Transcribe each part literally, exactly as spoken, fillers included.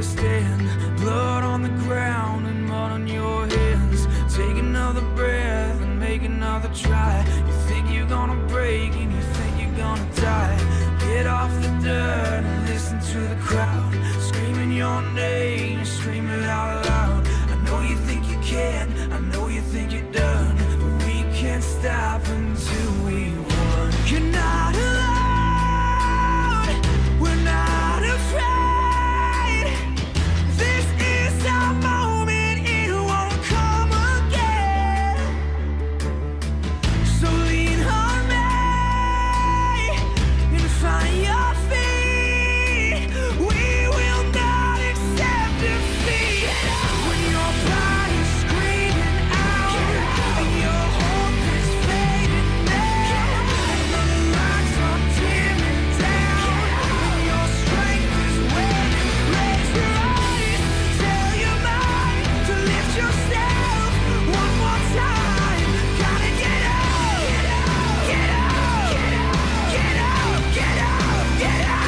stand. Blood on the ground and mud on your hands. Take another breath and make another try. You think you're gonna break and you think you're gonna die. Get off the dirt and listen to the crowd screaming your name, scream it out loud. I know you think you can, I know you think you're done, but we can't stop until we won. You're not alone, we're not afraid. This is our moment, it won't come again. So lean on me and find your feet. We will not accept defeat. When your body's screaming out and your hope is fading now, and the lights are dimming down and your strength is waning, raise your eyes, tell your mind to lift yourself one more time. Gotta get out, get out, get out, get out, get out.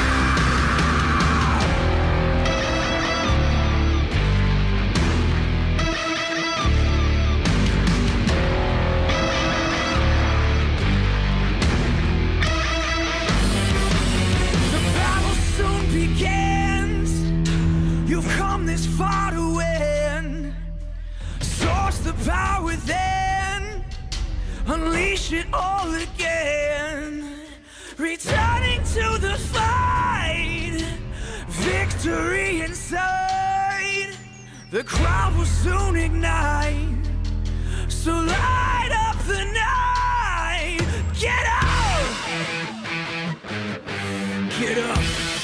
The battle soon begins. You've come this far to win. Source the power within. Unleash it all again. Returning to the fight. Victory inside. The crowd will soon ignite. So light up the night. Get out! Get up!